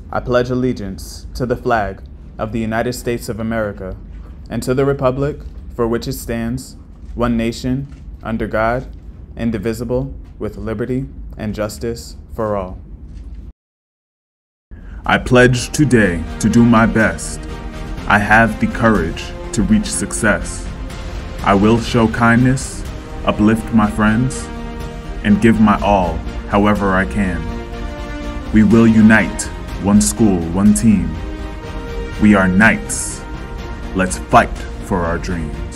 I pledge allegiance to the flag of the United States of America and to the republic for which it stands, one nation, under God, indivisible, with liberty and justice for all. I pledge today to do my best. I have the courage to reach success. I will show kindness, uplift my friends, and give my all however I can. We will unite, one school, one team. We are knights. Let's fight for our dream.